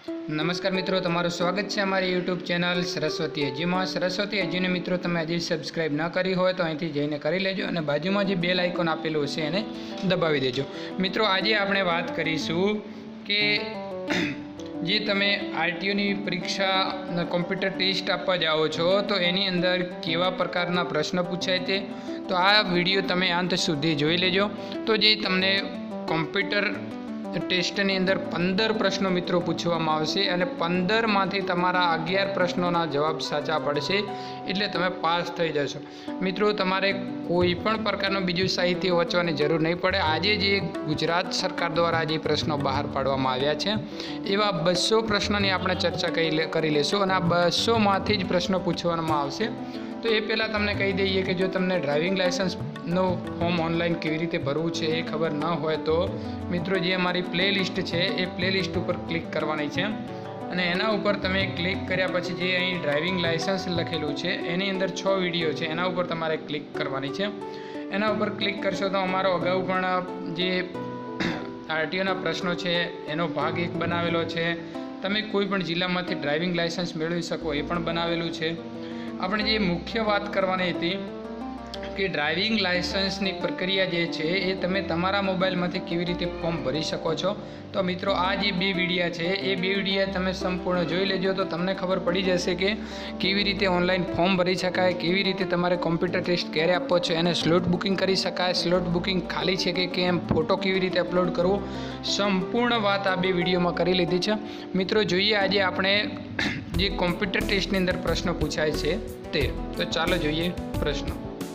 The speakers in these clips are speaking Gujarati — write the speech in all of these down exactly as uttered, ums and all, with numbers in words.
નમસ્કાર મિત્રો, તમારું સ્વાગત છે અમારી યુટ્યુબ ચેનલ સરસ્વતી એજીમાં। સરસ્વતી એજીને મિત્રો તમે હજી સબસ્ક્રાઈબ ન કરી હોય તો અહીંથી જઈને કરી લેજો અને બાજુમાં જે બેલ આઇકોન આપેલું હશે એને દબાવી દેજો। મિત્રો આજે આપણે વાત કરીશું કે જે તમે આરટીઓની પરીક્ષા કોમ્પ્યુટર ટેસ્ટ આપવા જાઓ છો તો એની અંદર કેવા પ્રકારના પ્રશ્ન પૂછાય તે તો આ વિડીયો તમે અંત સુધી જોઈ લેજો। તો જે તમને કોમ્પ્યુટર ટેસ્ટની અંદર પંદર પ્રશ્નો મિત્રો પૂછવામાં આવશે અને પંદરમાંથી તમારા અગિયાર પ્રશ્નોના જવાબ સાચા પડશે એટલે તમે પાસ થઈ જશો। મિત્રો તમારે કોઈ પણ પ્રકારનું બીજું સાહિત્ય વાંચવાની જરૂર નહીં પડે। આજે જે ગુજરાત સરકાર દ્વારા જે પ્રશ્નો બહાર પાડવામાં આવ્યા છે એવા બસો પ્રશ્નોની આપણે ચર્ચા કરી લેશું અને આ બસોમાંથી જ પ્રશ્નો પૂછવામાં આવશે। તો એ પહેલાં તમને કહી દઈએ કે જો તમને ડ્રાઇવિંગ લાઇસન્સનો ફોર્મ ઓનલાઈન કેવી રીતે ભરવું છે એ ખબર ન હોય તો મિત્રો જે અમારી પ્લે લિસ્ટ છે એ પ્લે લિસ્ટ ઉપર ક્લિક કરવાની છે અને એના ઉપર તમે ક્લિક કર્યા પછી જે અહીં ડ્રાઇવિંગ લાઇસન્સ લખેલું છે એની અંદર છ વિડીયો છે એના ઉપર તમારે ક્લિક કરવાની છે। એના ઉપર ક્લિક કરશો તો અમારો અગાઉ પણ જે આરટીઓના પ્રશ્નો છે એનો ભાગ એક બનાવેલો છે। તમે કોઈ પણ જિલ્લામાંથી ડ્રાઇવિંગ લાઇસન્સ મેળવી શકો એ પણ બનાવેલું છે। આપણે જે મુખ્ય વાત કરવાની હતી કે ડ્રાઇવિંગ લાઇસન્સની પ્રક્રિયા જે છે એ તમે તમારા મોબાઈલમાંથી કેવી રીતે ફોર્મ ભરી શકો છો। તો મિત્રો આ જે બે વિડીયા છે એ બે વિડીયા તમે સંપૂર્ણ જોઈ લેજો તો તમને ખબર પડી જશે કે કેવી રીતે ઓનલાઈન ફોર્મ ભરી શકાય, કેવી રીતે તમારે કોમ્પ્યુટર ટેસ્ટ ક્યારે આપવો છે, એને સ્લોટ બુકિંગ કરી શકાય, સ્લોટ બુકિંગ ખાલી છે કે કેમ, ફોટો કેવી રીતે અપલોડ કરવો, સંપૂર્ણ વાત આ બે વિડીયોમાં કરી લીધી છે। મિત્રો જોઈએ આજે આપણે જે કોમ્પ્યુટર ટેસ્ટની અંદર પ્રશ્નો પૂછાય છે તે તો ચાલો જોઈએ પ્રશ્નો।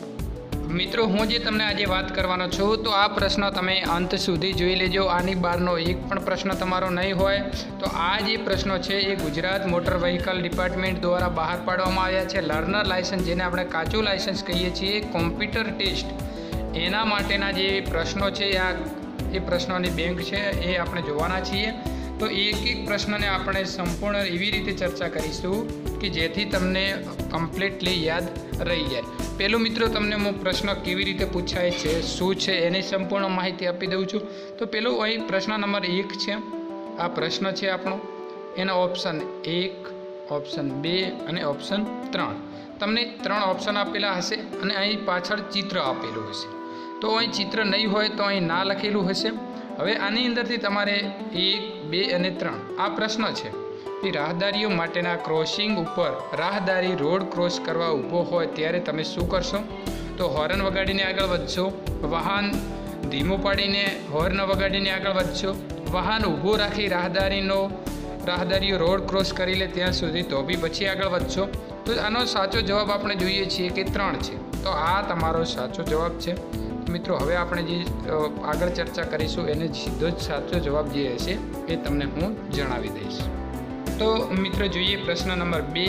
મિત્રો હું જે તમને આજે વાત કરવાનો છું તો આ પ્રશ્ન તમે અંત સુધી જોઈ લેજો। આની બહારનો એક પણ પ્રશ્ન તમારો નહીં હોય। તો આ જે પ્રશ્નો છે એ ગુજરાત મોટર વ્હીકલ ડિપાર્ટમેન્ટ દ્વારા બહાર પાડવામાં આવ્યા છે। લર્નર લાયસન્સ જેને આપણે કાચું લાયસન્સ કહીએ છીએ કોમ્પ્યુટર ટેસ્ટ એના માટેના જે પ્રશ્નો છે આ એ પ્રશ્નોની બેંક છે એ આપણે જોવાના છીએ। તો એક એક પ્રશ્નને આપણે સંપૂર્ણ એવી રીતે ચર્ચા કરીશું કે જેથી તમને કમ્પ્લીટલી યાદ રહી જાય। પહેલું મિત્રો તમને હું પ્રશ્ન કેવી રીતે પૂછાય છે, શું છે એની સંપૂર્ણ માહિતી આપી દઉં છું। તો પેલું અહીં પ્રશ્ન નંબર એક છે, આ પ્રશ્ન છે આપણો, એના ઓપ્શન એક, ઓપ્શન બે અને ઓપ્શન ત્રણ, તમને ત્રણ ઓપ્શન આપેલા હશે અને અહીં પાછળ ચિત્ર આપેલું હશે। તો અહીં ચિત્ર નહીં હોય તો અહીં ના લખેલું હશે। હવે આની અંદરથી તમારે એક, બે અને ત્રણ આ પ્રશ્ન છે કે રાહદારીઓ માટેના ક્રોસિંગ ઉપર રાહદારી રોડ ક્રોસ કરવા ઊભો હોય ત્યારે તમે શું કરશો? તો હોર્ન વગાડીને આગળ વધશો, વાહન ધીમું પાડીને હોર્ન વગાડીને આગળ વધશો, વાહન ઊભું રાખી રાહદારીનો રાહદારીઓ રોડ ક્રોસ કરી લે ત્યાં સુધી તો બી પછી આગળ વધશો। તો આનો સાચો જવાબ આપણે જોઈએ છીએ કે ત્રણ છે। તો આ તમારો સાચો જવાબ છે। મિત્રો હવે આપણે જે આગળ ચર્ચા કરીશું એને સીધો જ સાચો જવાબ જે હશે એ તમને હું જણાવી દઈશ। તો મિત્રો જોઈએ પ્રશ્ન નંબર બે,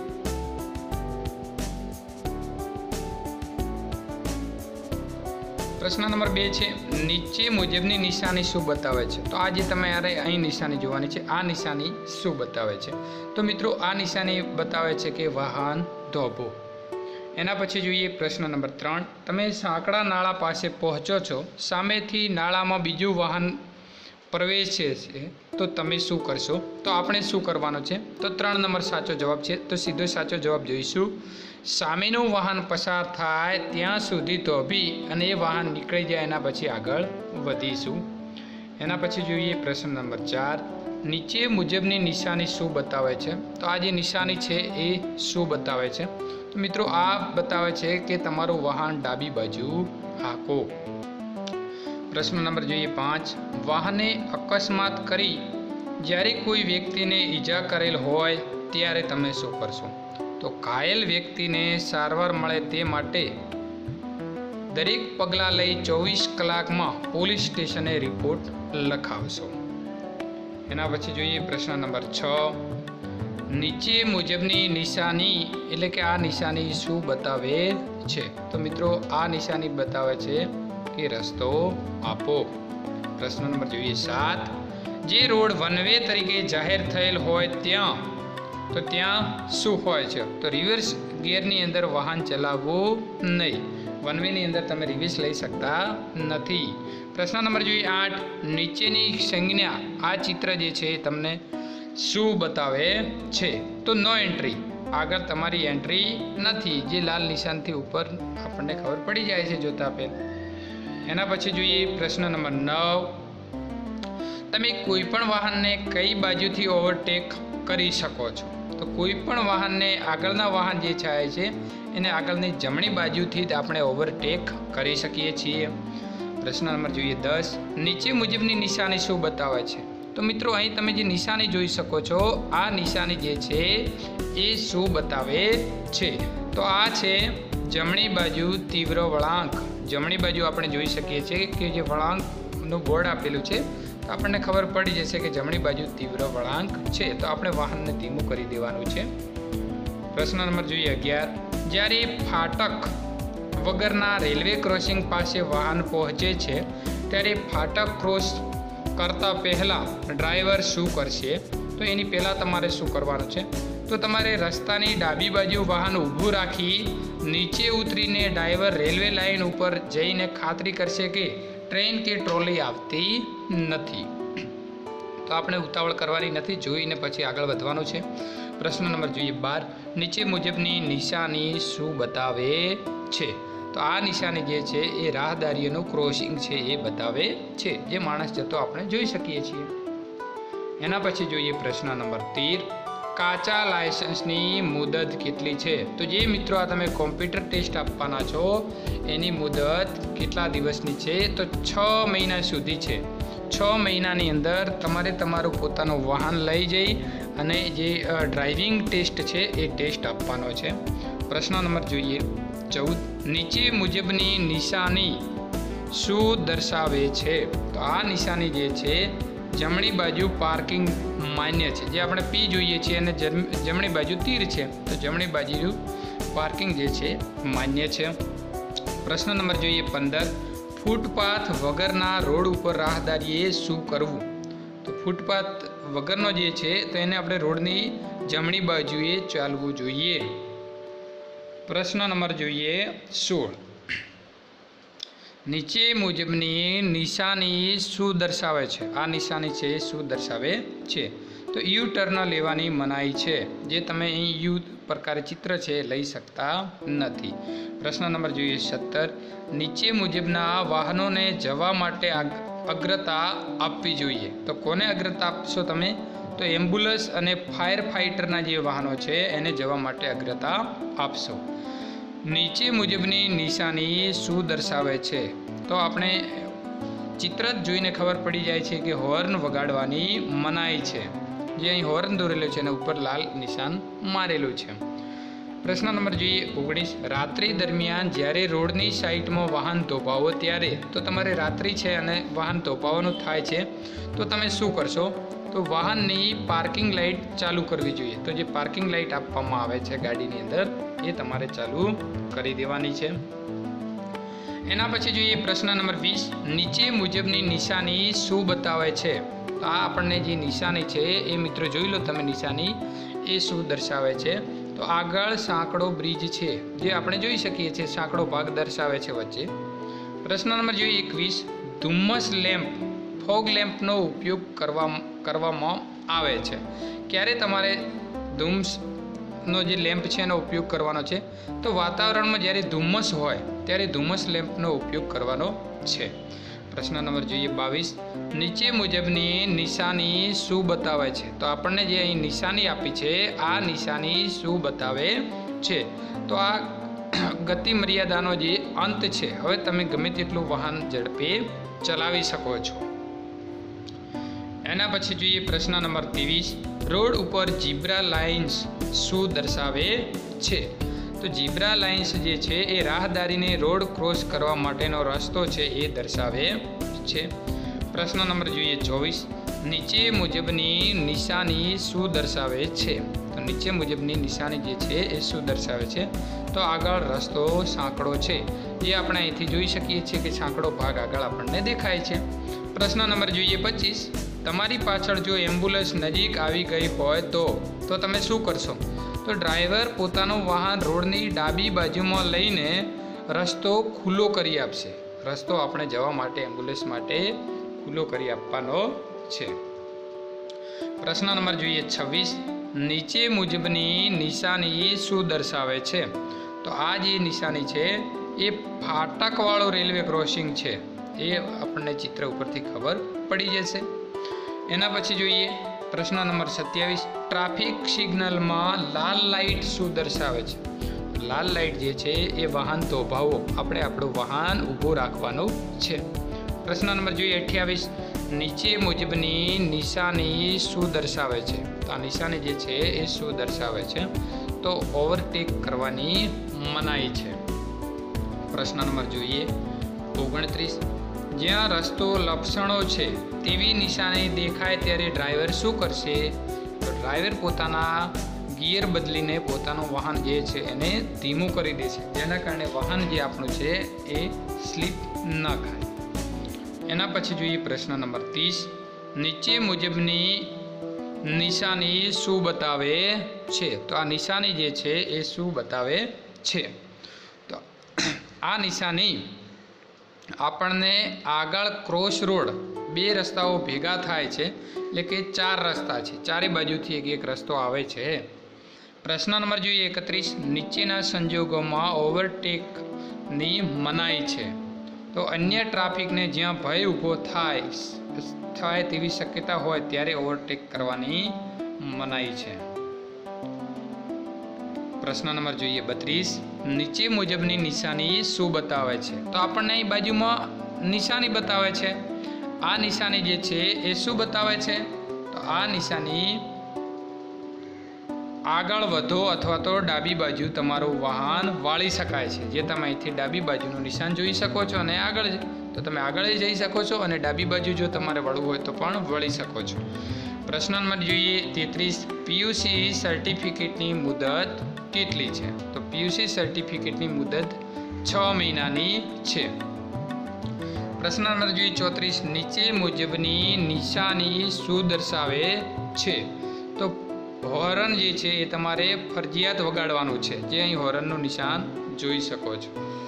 પ્રશ્ન નંબર બે છે નીચે મુજબની નિશાની શું બતાવે છે? તો આ જે તમે યારે અહીં નિશાની જોવાની છે આ નિશાની શું બતાવે છે? તો મિત્રો આ નિશાની બતાવે છે કે વાહન ધોબો। એના પછી જોઈએ પ્રશ્ન નંબર ત્રણ, તમે સાંકડા નાળા પાસે પહોંચો છો, સામેથી નાળામાં બીજું વાહન પ્રવેશે છે તો તમે શું કરશો? તો આપણે શું કરવાનું છે? તો ત્રણ નંબર સાચો જવાબ છે। તો સીધો સાચો જવાબ જોઈશું, સામેનું વાહન પસાર થાય ત્યાં સુધી ધોબી અને એ વાહન નીકળી જાય એના પછી આગળ વધીશું। એના પછી જોઈએ પ્રશ્ન નંબર ચાર, નીચે મુજબની નિશાની શું બતાવે છે? તો આ જે નિશાની છે એ શું બતાવે છે? તો મિત્રો આ બતાવે છે કે તમારું વાહન ડાબી બાજુ હાંકો। પ્રશ્ન નંબર જોઈએ પાંચ, વાહને અકસ્માત કરી જ્યારે કોઈ વ્યક્તિને ઈજા કરેલ હોય ત્યારે તમે શું કરશો? તો ઘાયલ વ્યક્તિને સારવાર મળે તે માટે દરેક પગલાં લઈ ચોવીસ કલાકમાં પોલીસ સ્ટેશને રિપોર્ટ લખાવશો। એના પછી જોઈએ પ્રશ્ન નંબર છ, નીચે મુજબની નિશાની એટલે કે આ નિશાની શું બતાવે છે? તો મિત્રો આ નિશાની બતાવે છે કે રસ્તો આપો। પ્રશ્ન નંબર જોઈએ સાત, જે રોડ વન વે તરીકે જાહેર થયેલ હોય ત્યાં તો ત્યાં શું હોય છે? તો રિવર્સ ગિયરની અંદર વાહન ચલાવવું નહીં, વન વેની અંદર તમે રિવર્સ લઈ શકતા નથી। પ્રશ્ન નંબર જોઈએ આઠ, નીચેની સંજ્ઞા આ ચિત્ર જે છે તમને શું બતાવે છે? તો નો એન્ટ્રી, આગળ તમારી એન્ટ્રી નથી, જે લાલ નિશાનથી ઉપર આપણને ખબર પડી જાય છે જોતા પહેલા. એના પછી જોઈએ પ્રશ્ન નંબર નવ. તમે કોઈ પણ વાહનને કઈ બાજુથી ઓવરટેક કરી શકો છો? તો કોઈ પણ વાહનને, આગળના વાહન જે થાય છે એને આગળની જમણી બાજુથી જ આપણે ઓવરટેક કરી શકીએ છીએ. પ્રશ્ન નંબર જોઈએ દસ. નીચે મુજબની નિશાની શું બતાવે છે? તો મિત્રો અહીં તમે જે નિશાની જોઈ શકો છો, આ નિશાની જે છે એ શું બતાવે છે? તો આ છે જમણી બાજુ તીવ્ર વળાંક. જમણી બાજુ આપણે જોઈ શકીએ છીએ કે જે વળાંકનું બોર્ડ આપેલું છે, તો આપણને ખબર પડી જશે કે જમણી બાજુ તીવ્ર વળાંક છે, તો આપણે વાહનને ધીમું કરી દેવાનું છે. પ્રશ્ન નંબર જોઈએ અગિયાર. જ્યારે ફાટક વગરના રેલવે ક્રોસિંગ પાસે વાહન પહોંચે છે ત્યારે ફાટક ક્રોસ કરતાં પહેલાં ડ્રાઈવર શું કરશે? તો એની પહેલાં તમારે શું કરવાનું છે? તો તમારે રસ્તાની ડાબી બાજુ વાહન ઊભું રાખી નીચે ઉતરીને ડ્રાઈવર રેલવે લાઇન ઉપર જઈને ખાતરી કરશે કે ટ્રેન કે ટ્રોલી આવતી નથી. તો આપણે ઉતાવળ કરવાની નથી, જોઈને પછી આગળ વધવાનું છે. પ્રશ્ન નંબર જોઈએ બાર. નીચે મુજબની નિશાની શું બતાવે છે? તો આ નિશાની જે છે એ રાહદારીઓનું ક્રોસિંગ છે એ બતાવે છે, જે માણસ જતો આપણે જોઈ શકીએ છીએ. એના પછી જોઈએ પ્રશ્ન નંબર તેર. કાચા લાયસન્સની મુદત કેટલી છે? તો જે મિત્રો આ તમે કોમ્પ્યુટર ટેસ્ટ આપવાના છો એની મુદત કેટલા દિવસની છે? તો છ મહિના સુધી છે. છ મહિનાની અંદર તમારે તમારું પોતાનું વાહન લઈ જઈ અને જે ડ્રાઇવિંગ ટેસ્ટ છે એ ટેસ્ટ આપવાનો છે. પ્રશ્ન નંબર જોઈએ ચૌદ. નીચે મુજબની નિશાની શું દર્શાવે છે? તો આ નિશાની જે છે જમણી બાજુ પાર્કિંગ માન્ય છે, જે આપણે પી જોઈએ છીએ, અને જમણી બાજુ તીર છે, તો જમણી બાજુ પાર્કિંગ જે છે માન્ય છે. પ્રશ્ન નંબર જોઈએ પંદર. ફૂટપાથ વગરના રોડ ઉપર રાહદારીએ શું કરવું? તો ફૂટપાથ વગરનો જે છે તો એને આપણે રોડની જમણી બાજુએ ચાલવું જોઈએ. પ્રશ્ન નંબર જોઈએ સોળ. નીચે મુજબની નિશાની શું દર્શાવે છે? આ નિશાની છે શું દર્શાવે છે? તો યુ ટર્ન લેવાની મનાઈ છે, જે તમે અહીં યુ પ્રકારે ચિત્ર છે લઈ શકતા નથી. પ્રશ્ન નંબર જોઈએ સત્તર. નીચે મુજબના વાહનોને જવા માટે અગ્રતા આપવી જોઈએ. તો કોને અગ્રતા આપશો તમે? તો એમ્બ્યુલન્સ અને ફાયર ફાઇટરના જે વાહનો છે એને જવા માટે અગ્રતા આપશો. નીચે મુજબની નિશાની શું દર્શાવે છે? તો આપણે ચિત્ર જ જોઈને ખબર પડી જાય છે કે હોર્ન વગાડવાની મનાઈ છે, જે અહીં હોર્ન દોરેલો છે અને ઉપર લાલ નિશાન મારેલું છે. પ્રશ્ન નંબર જોઈએ ઓગણીસ. રાત્રિ દરમિયાન જ્યારે રોડની સાઈડમાં વાહન ધોપાવો ત્યારે, તો તમારે રાત્રિ છે અને વાહન ધોપાવાનું થાય છે, તો તમે શું કરશો? તો વાહનની પાર્કિંગ લાઇટ ચાલુ કરવી જોઈએ. તો જે પાર્કિંગ લાઇટ આપવામાં આવે છે ગાડીની અંદર એ તમારે ચાલુ કરી દેવાની છે. એના પછી જોઈએ પ્રશ્ન નંબર વીસ. નીચે મુજબની નિશાની શું બતાવે છે? તો આ આપણને જે નિશાની છે એ મિત્રો જોઈ લો તમે, નિશાની એ શું દર્શાવે છે? તો આગળ સાંકડો બ્રિજ છે, જે આપણે જોઈ શકીએ છીએ, સાંકડો ભાગ દર્શાવે છે વચ્ચે. પ્રશ્ન નંબર જોઈએ એકવીસ. ધુમ્મસ લેમ્પ ફોગ લેમ્પનો ઉપયોગ કરવા કરવામાં આવે છે. ક્યારે તમારે ધુમ્મસનો જે લેમ્પ છે એનો ઉપયોગ કરવાનો છે? તો વાતાવરણમાં જ્યારે ધુમ્મસ હોય ત્યારે ધુમ્મસ લેમ્પનો ઉપયોગ કરવાનો છે. પ્રશ્ન નંબર જોઈએ બાવીસ. નીચે મુજબની નિશાની શું બતાવે છે? તો આપણને જે અહીં નિશાની આપી છે આ નિશાની શું બતાવે છે? તો આ ગતિ મર્યાદાનો જે અંત છે. હવે તમે ગમે તેટલું વાહન ઝડપે ચલાવી શકો છો. એના પછી જોઈએ પ્રશ્ન નંબર ત્રેવીસ. રોડ ઉપર ઝીબ્રા લાઇન્સ શું દર્શાવે છે? તો ઝીબ્રા લાઇન્સ જે છે એ રાહદારીને રોડ ક્રોસ કરવા માટેનો રસ્તો છે એ દર્શાવે છે. પ્રશ્ન નંબર જોઈએ ચોવીસ. નીચે મુજબની નિશાની શું દર્શાવે છે? તો નીચે મુજબની નિશાની જે છે એ શું દર્શાવે છે? તો આગળ રસ્તો સાંકડો છે, જે આપણે અહીંથી જોઈ શકીએ છીએ કે સાંકડો ભાગ આગળ આપણને દેખાય છે. પ્રશ્ન નંબર જોઈએ પચીસ. તમારી પાછળ જો એમ્બ્યુલન્સ નજીક આવી ગઈ હોય તો તો તમે શું કરશો? તો ડ્રાઈવર પોતાનું વાહન રોડની ડાબી બાજુમાં લઈને રસ્તો ખુલ્લો કરી આપશે. રસ્તો આપણે જવા માટે એમ્બ્યુલન્સ માટે ખુલ્લો કરી આપવાનો છે. પ્રશ્ન નંબર જોઈએ છવ્વીસ, નીચે મુજબની નિશાની શું દર્શાવે છે? તો આ જે નિશાની છે એ ફાટકવાળું રેલવે ક્રોસિંગ છે, એ આપણને ચિત્ર ઉપરથી ખબર પડી જશે. એના પછી જોઈએ પ્રશ્ન નંબર સત્યાવીસ, ટ્રાફિક સિગ્નલમાં લાલ લાઇટ શું દર્શાવે છે? લાલ લાઇટ જે છે એ વાહન થોભાવો, આપણે આપણું વાહન ઊભું રાખવાનું છે. પ્રશ્ન નંબર જોઈએ અઠ્યાવીસ, નીચે મુજબની નિશાની શું દર્શાવે છે? તો આ નિશાની જે છે એ શું દર્શાવે છે? તો ઓવરટેક કરવાની મનાઈ છે. પ્રશ્ન નંબર જોઈએ ઓગણત્રીસ, જ્યાં રસ્તો લપસણો છે તેવી નિશાની દેખાય ત્યારે ડ્રાઈવર શું કરશે? તો ડ્રાઈવર પોતાના ગિયર બદલીને પોતાનું વાહન જે છે એને ધીમું કરી દેશે, જેના કારણે વાહન જે આપણું છે એ સ્લીપ ન ખાય. એના પછી જોઈએ પ્રશ્ન નંબર ત્રીસ, નીચે મુજબની નિશાની શું બતાવે છે? તો આ નિશાની જે છે એ શું બતાવે છે? તો આ નિશાની આપણને આગળ ક્રોસ રોડ, બે રસ્તાઓ ભેગા થાય છે, એટલે કે ચાર રસ્તા છે, ચારે બાજુથી એક એક રસ્તો આવે છે. પ્રશ્ન નંબર જોઈએ એકત્રીસ, નીચેના સંજોગોમાં ઓવરટેકની મનાઈ છે? તો અન્ય ટ્રાફિકને જ્યાં ભય ઊભો થાય થાય તેવી શક્યતા હોય ત્યારે ઓવરટેક કરવાની મનાઈ છે. પ્રશ્ન નંબર જોઈએ બત્રીસ, નીચે મુજબની નિશાની શું બતાવે છે? તો આપણને અહીં બાજુમાં નિશાની બતાવે છે. આ નિશાની જે છે એ શું બતાવે છે? તો આ નિશાની આગળ વધો અથવા તો ડાબી બાજુ તમારું વાહન વાળી શકાય છે, જે તમે અહીંથી ડાબી બાજુનું નિશાન જોઈ શકો છો, અને આગળ તો તમે આગળ જઈ શકો છો, અને ડાબી બાજુ જો તમારે વળવું હોય તો પણ વળી શકો છો. પ્રશ્ન નંબર જોઈએ તેત્રીસ, પીયુસી સર્ટિફિકેટની મુદત કેટલી છે? તો પીયુસી સર્ટિફિકેટની મુદત છ મહિનાની છે. પ્રશ્ન નંબર જોઈએ ચોત્રીસ, નીચે મુજબની નિશાની શું દર્શાવે છે? તો હોર્ન જે છે એ તમારે ફરજિયાત વગાડવાનું છે, જે અહીં હોર્નનું નિશાન જોઈ શકો છો.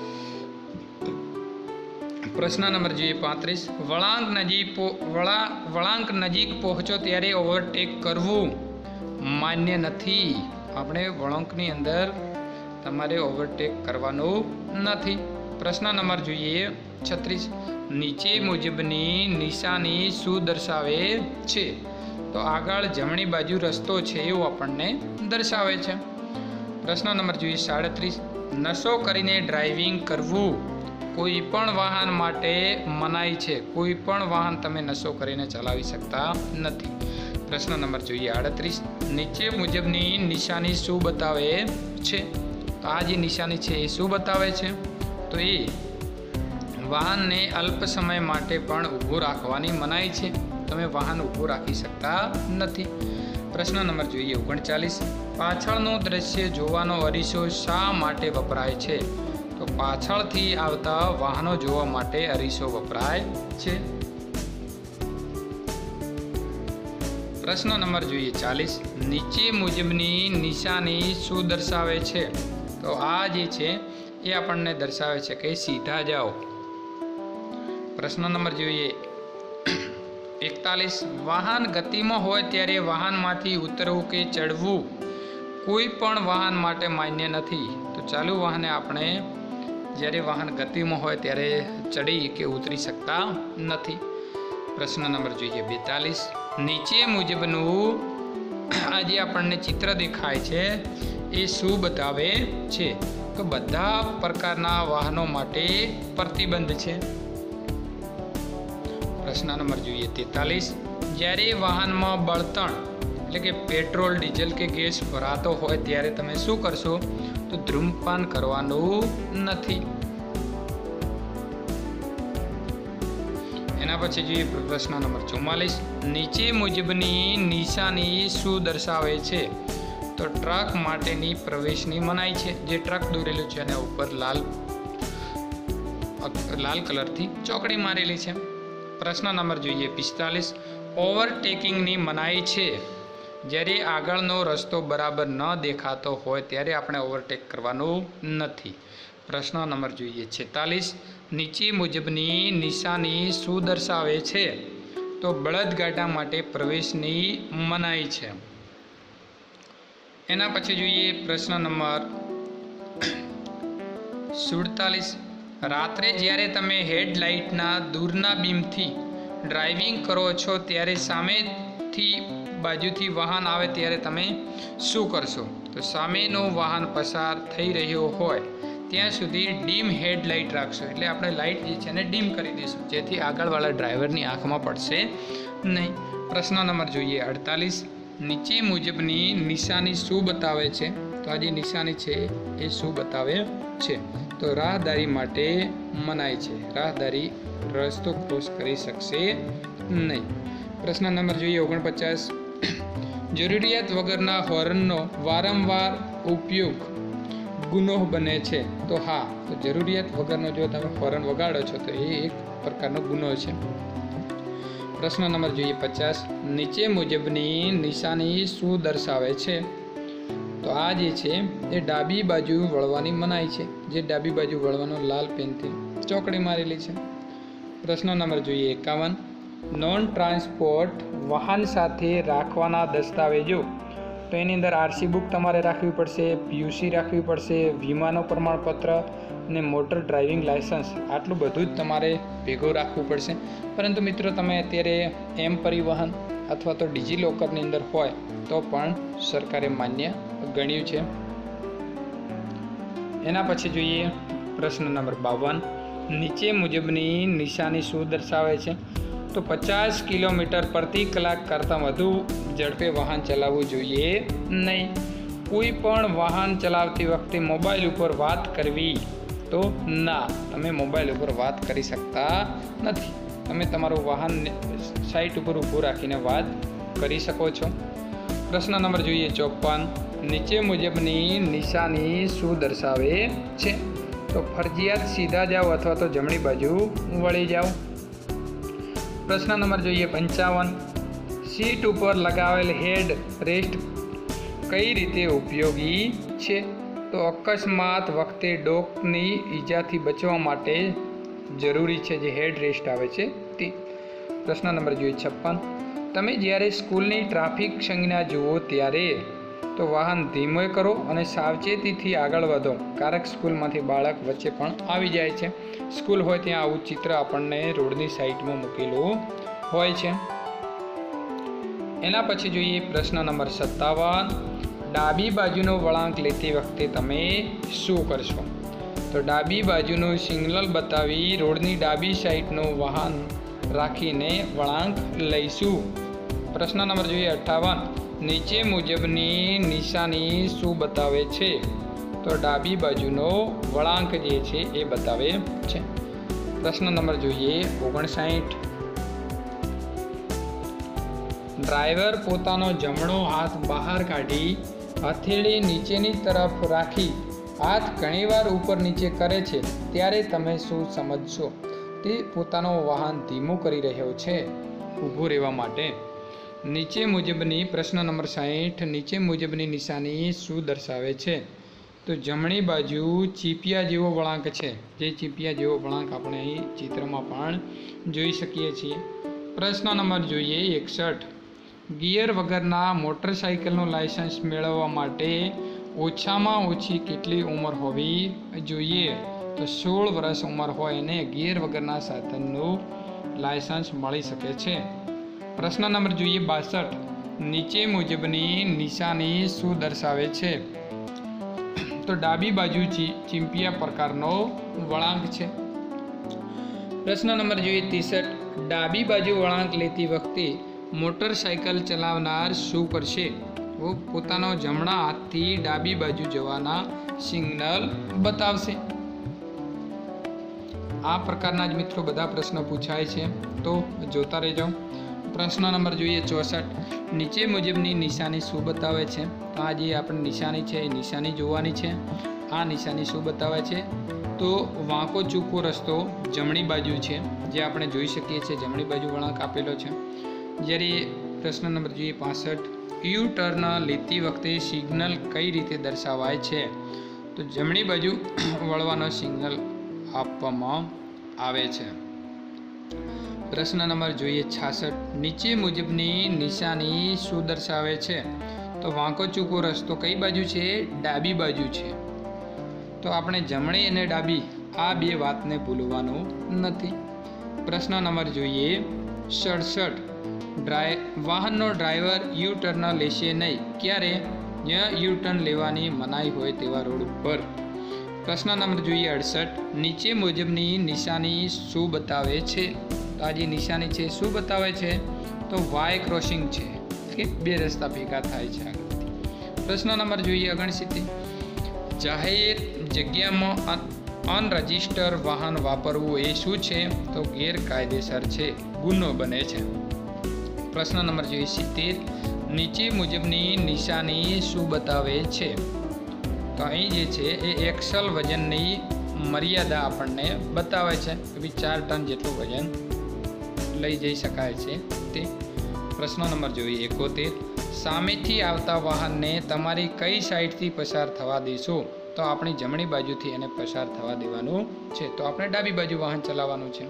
પ્રશ્ન નંબર જોઈએ પાંત્રીસ, વળાંક નજીક વળા વળાંક નજીક પહોંચો ત્યારે ઓવરટેક કરવું માન્ય નથી. આપણે વળાંકની અંદર તમારે ઓવરટેક કરવાનું નથી. પ્રશ્ન નંબર જોઈએ છત્રીસ, નીચે મુજબની નિશાની શું દર્શાવે છે? તો આગળ જમણી બાજુ રસ્તો છે એવું આપણને દર્શાવે છે. પ્રશ્ન નંબર જોઈએ સાડત્રીસ, નશો કરીને ડ્રાઇવિંગ કરવું કોઈ પણ વાહન માટે મનાઈ છે. કોઈ પણ વાહન તમે નશો કરીને ચલાવી શકતા નથી. પ્રશ્ન નંબર જોઈએ આડત્રીસ, નીચે મુજબની નિશાની શું બતાવે છે? તો આ જે નિશાની છે એ શું બતાવે છે? તો એ વાહનને અલ્પ સમય માટે પણ ઊભું રાખવાની મનાઈ છે. તમે વાહન ઊભું રાખી શકતા નથી. પ્રશ્ન નંબર જોઈએ ઓગણચાલીસ, પાછળનું દ્રશ્ય જોવાનો અરીસો શા માટે વપરાય છે? તો પાછળથી આવતા વાહનો જોવા માટે અરીસો વપરાય છે. પ્રશ્ન નંબર જોઈએ ચાલીસ, નીચે મુજબની નિશાની શું દર્શાવે છે? તો આ જે છે એ આપણને દર્શાવે છે કે સીધા જાઓ. પ્રશ્ન નંબર જોઈએ એકતાલીસ, વાહન ગતિમાં હોય ત્યારે વાહનમાંથી ઉતરવું કે ચડવું કોઈ પણ વાહન માટે માન્ય નથી. તો ચાલુ વાહને આપણે જ્યારે વાહન ગતિમાં હોય ત્યારે ચડી કે ઉતરી શકતા નથી. પ્રશ્ન નંબર જોઈએ બેતાલીસ, નીચે મુજબનું આ જે આપણને ચિત્ર દેખાય છે એ શું બતાવે છે? તો બધા પ્રકારના વાહનો માટે પ્રતિબંધ છે. પ્રશ્ન નંબર જોઈએ તેતાલીસ, જ્યારે વાહનમાં બળતણ એટલે કે પેટ્રોલ, ડીઝલ કે ગેસ ભરાતો હોય ત્યારે તમે શું કરશો? તો ધૂમ્રપાન કરવાનું નથી. એના પછી જોઈએ પ્રશ્ન નંબર ચુમ્માલીસ, નીચે મુજબની નિશાની શું દર્શાવે છે? તો ટ્રક માટેની પ્રવેશની મનાઈ છે. જે ટ્રક દોરેલું છે એના ઉપર લાલ લાલ કલરથી ચોકડી મારેલી છે. પ્રશ્ન નંબર જોઈએ પિસ્તાલીસ, ઓવરટેકિંગની મનાઈ છે. જ્યારે આગળનો રસ્તો બરાબર ન દેખાતો હોય ત્યારે આપણે ઓવરટેક કરવાનું નથી. પ્રશ્ન નંબર જોઈએ છેતાલીસ, નીચે મુજબની નિશાની શું દર્શાવે છે? તો બળદગાડા માટે પ્રવેશની મનાઈ છે. એના પછી જોઈએ પ્રશ્ન નંબર સુડતાલીસ. રાત્રે જ્યારે તમે હેડલાઇટના દૂરના બીમથી ડ્રાઇવિંગ કરો છો ત્યારે સામેથી બાજુથી વાહન આવે ત્યારે તમે શું કરશો? તો સામેનું વાહન પસાર થઈ રહ્યો હોય ત્યાં સુધી ડીમ હેડલાઇટ રાખશો, એટલે આપણે લાઇટ જે છે એને ડીમ કરી દઈશું, જેથી આગળવાળા ડ્રાઈવરની આંખમાં પડશે નહીં. પ્રશ્ન નંબર જોઈએ અડતાલીસ. નીચે મુજબની નિશાની શું બતાવે છે? તો આ જે નિશાની છે એ શું બતાવે છે? તો રાહદારી માટે મનાય છે. રાહદારી રસ્તો ક્રોસ કરી શકશે નહીં. પ્રશ્ન નંબર જોઈએ ઓગણપચાસ. જરૂરિયાત વગરના હોર્નનો વારંવાર ઉપયોગ ગુનો બને છે? તો હા, તો જરૂરિયાત વગરનો જો તમે હોર્ન વગાડો છો તો એ એક પ્રકારનો ગુનો છે. પ્રશ્ન નંબર જોઈએ પચાસ. નીચે મુજબની નિશાની શું દર્શાવે છે? તો આ જે છે એ ડાબી બાજુ વળવાની મનાઈ છે, જે ડાબી બાજુ વળવાનો લાલ પેનથી ચોકડી મારેલી છે. પ્રશ્ન નંબર જોઈએ એકાવન. નોન ટ્રાન્સપોર્ટ વાહન સાથે રાખવાના દસ્તાવેજો, તો એની અંદર આરસી બુક તમારે રાખવી પડશે, પીયુસી રાખવી પડશે, વીમાનો પ્રમાણપત્ર અને મોટર ડ્રાઇવિંગ લાયસન્સ, આટલું બધું જ તમારે ભેગું રાખવું પડશે. પરંતુ મિત્રો તમે અત્યારે એમ પરિવહન અથવા તો ડિજી લોકરની અંદર હોય તો પણ સરકારે માન્ય ગણ્યું છે. એના પછી જોઈએ પ્રશ્ન નંબર બાવન. નીચે મુજબની નિશાની શું દર્શાવે છે? તો પચાસ કિલોમીટર પ્રતિ કલાક કરતાં વધુ ઝડપે વાહન ચલાવવું જોઈએ નહીં. કોઈ પણ વાહન ચલાવતી વખતે મોબાઈલ ઉપર વાત કરવી તો ના, તમે મોબાઈલ ઉપર વાત કરી શકતા નથી. તમે તમારું વાહન સાઈટ ઉપર ઊભું રાખીને વાત કરી શકો છો. પ્રશ્ન નંબર જોઈએ ચોપન. નીચે મુજબની નિશાની શું દર્શાવે છે? તો ફરજિયાત સીધા જાઓ અથવા તો જમણી બાજુ વળી જાઓ. પ્રશ્ન નંબર જોઈએ પંચાવન. સીટ ઉપર લગાવેલ હેડ રેસ્ટ કઈ રીતે ઉપયોગી છે? તો અકસ્માત વખતે ડોકની ઈજાથી બચવા માટે જરૂરી છે, જે હેડ રેસ્ટ આવે છે તે. પ્રશ્ન નંબર જોઈએ છપ્પન. તમે જ્યારે સ્કૂલની ટ્રાફિક સંજ્ઞા જુઓ ત્યારે તો વાહન ધીમે કરો અને સાવચેતીથી આગળ વધો, કારણ કે સ્કૂલમાંથી બાળક વચ્ચે પણ આવી જાય છે. સ્કૂલ હોય ત્યાં આવું ચિત્ર આપણને રોડની સાઈડમાં મૂકેલું હોય છે. એના પછી જોઈએ પ્રશ્ન નંબર સત્તાવન. ડાબી બાજુનો વળાંક લેતી વખતે તમે શું કરશો? તો ડાબી બાજુનું સિગ્નલ બતાવી રોડની ડાબી સાઈડનું વાહન રાખીને વળાંક લઈશું. પ્રશ્ન નંબર જોઈએ અઠ્ઠાવન. નીચે મુજબની નિશાની શું બતાવે છે? તો ડાબી બાજુનો વળાંક જે છે એ બતાવે છે. પ્રશ્ન નંબર જોઈએ ઓગણસાઠ. ડ્રાઈવર પોતાનો જમણો હાથ બહાર કાઢી હથેળી નીચેની તરફ રાખી હાથ ઘણીવાર ઉપર નીચે કરે છે ત્યારે તમે શું સમજશો? તે પોતાનો વાહન ધીમું કરી રહ્યો છે ઊભું રહેવા માટે. નીચે મુજબની પ્રશ્ન નંબર સાઠ. નીચે મુજબની નિશાની શું દર્શાવે છે? તો જમણી બાજુ ચીપિયા જેવો વળાંક છે, જે ચીપિયા જેવો વળાંક આપણે અહીં ચિત્રમાં પણ જોઈ શકીએ છીએ. પ્રશ્ન નંબર જોઈએ એકસઠ. ગિયર વગરના મોટરસાઇકલનું લાયસન્સ મેળવવા માટે ઓછામાં ઓછી કેટલી ઉંમર હોવી જોઈએ? તો સોળ વર્ષ ઉંમર હોય એને ગિયર વગરના સાધનનું લાયસન્સ મળી શકે છે. પ્રશ્ન નંબર જોઈએ બાસઠ. નીચે મુજબની નિશાની શું દર્શાવે છે? તો ડાબી બાજુ ચીંપિયા પ્રકારનો વળાંક છે. પ્રશ્ન નંબર જોઈએ ત્રીસઠ. ડાબી બાજુ વળાંક લેતી વખતે મોટરસાઇકલ ચલાવનાર શું કરશે? वो પોતાનો જમણા હાથથી ડાબી બાજુ જવાના સિગ્નલ બતાવશે. આ પ્રકારના જ મિત્રો બધા પ્રશ્નો પૂછાય છે, તો જોતા રહેજો. પ્રશ્ન નંબર જોઈએ ચોસઠ. નીચે મુજબની નિશાની શું બતાવે છે? તો આ જે આપણે નિશાની છે એ નિશાની જોવાની છે. આ નિશાની શું બતાવે છે? તો વાંકો ચૂકો રસ્તો જમણી બાજુ છે, જે આપણે જોઈ શકીએ છીએ જમણી બાજુ વળાંક આપેલો છે. જ્યારે પ્રશ્ન નંબર જોઈએ પાસઠ. યુ ટર્ન લેતી વખતે સિગ્નલ કઈ રીતે દર્શાવાય છે? તો જમણી બાજુ વળવાનો સિગ્નલ આપવામાં આવે છે. પ્રશ્ન નંબર જોઈએ છાસઠ. નીચે મુજબની નિશાની શું દર્શાવે છે? તો વાંકો ચૂકો રસ્તો કઈ બાજુ છે? ડાબી બાજુ છે. તો આપણે જમણી અને ડાબી આ બે વાતને ભૂલવાનું નથી. પ્રશ્ન નંબર જોઈએ સડસઠ. ડ્રાઈ વાહનનો ડ્રાઈવર યુ ટર્ન લેશે નહીં. ક્યારે? જ્યાં યુ ટર્ન લેવાની મનાઈ હોય તેવા રોડ ઉપર. પ્રશ્ન નંબર જોઈએ અડસઠ. નીચે મુજબની નિશાની શું બતાવે છે? તો આ જે નિશાની છે શું બતાવે છે? તો વાય ક્રોસિંગ છે કે બે રસ્તા ભેગા થાય છે આગળથી. પ્રશ્ન નંબર જોઈએ ઓગણસિત્તેર. જાહેર જગ્યામાં અનરજિસ્ટર વાહન વાપરવું એ શું છે? તો ગેરકાયદેસર છે, ગુનો બને છે. પ્રશ્ન નંબર જોઈએ સિત્તેર. નીચે મુજબની નિશાની શું બતાવે છે? તો અહીં જે છે એ એક્સલ વજનની મર્યાદા આપણને બતાવે છે કે ચાર ટન જેટલું વજન લઈ જઈ શકાય છે તે. પ્રશ્ન નંબર જોઈએ એકોતેર. સામેથી આવતા વાહનને તમારી કઈ સાઈડથી પસાર થવા દેશો? તો આપણી જમણી બાજુથી એને પસાર થવા દેવાનું છે. તો આપણે ડાબી બાજુ વાહન ચલાવવાનું છે.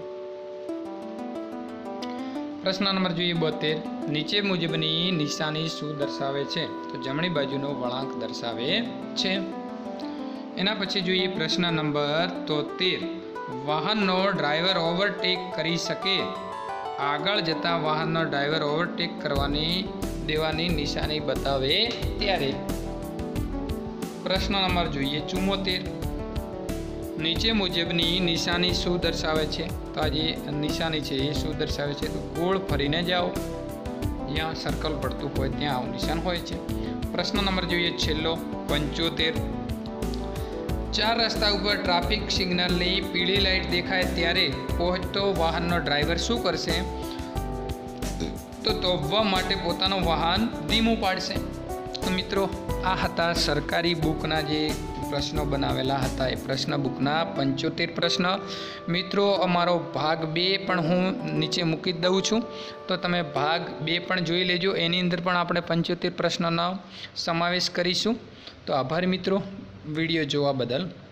પ્રશ્ન નંબર જોઈએ બોતેર. નીચે મુજબની નિશાની શું દર્શાવે છે? તો જમણી બાજુનો વળાંક દર્શાવે છે. એના પછી જોઈએ પ્રશ્ન નંબર તોતેર. વાહનનો ડ્રાઈવર ઓવરટેક કરી શકે. આગળ જતા વાહનનો ડ્રાઈવર ઓવરટેક કરવાની દેવાની નિશાની બતાવે ત્યારે. પ્રશ્ન નંબર જોઈએ ચુમ્મોતેર. નીચે મુજબની નિશાની શું દર્શાવે છે? તો આ જે નિશાની છે એ શું દર્શાવે છે? તો ગોળ ફરીને જાઓ, જ્યાં સર્કલ પડતું હોય ત્યાં આવું નિશાન હોય છે. પ્રશ્ન નંબર જોઈએ છેલ્લો પંચોતેર. ચાર રસ્તા ઉપર ટ્રાફિક સિગ્નલની પીળી લાઇટ દેખાય ત્યારે પહોંચતો વાહનનો ડ્રાઈવર શું કરશે? તો તોપવા માટે પોતાનું વાહન ધીમું પાડશે. તો મિત્રો આ હતા સરકારી બુકના જે પ્રશ્નો બનાવેલા હતા એ પ્રશ્ન બુકના પંચોતેર પ્રશ્ન. મિત્રો અમારો ભાગ બે પણ હું નીચે મૂકી દઉં છું, તો તમે ભાગ બે પણ જોઈ લેજો. એની અંદર પણ આપણે પંચોતેર પ્રશ્નોનો સમાવેશ કરીશું. તો આભાર મિત્રો વિડીયો જોવા બદલ.